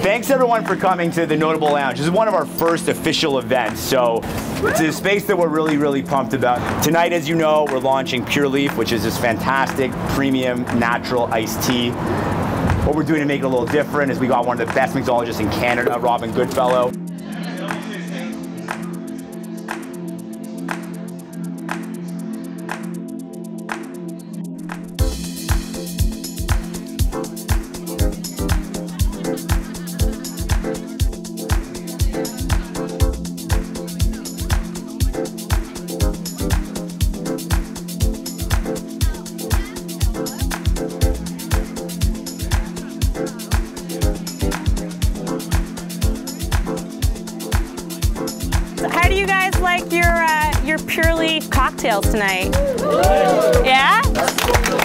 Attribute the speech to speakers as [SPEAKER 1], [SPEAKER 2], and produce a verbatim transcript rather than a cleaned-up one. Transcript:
[SPEAKER 1] Thanks everyone for coming to the Notable Lounge. This is one of our first official events, so it's a space that we're really, really pumped about. Tonight, as you know, we're launching Pure Leaf, which is this fantastic, premium, natural iced tea. What we're doing to make it a little different is we got one of the best mixologists in Canada, Robin Goodfellow.
[SPEAKER 2] How do you guys like your uh, your Pure Leaf cocktails tonight? Yeah?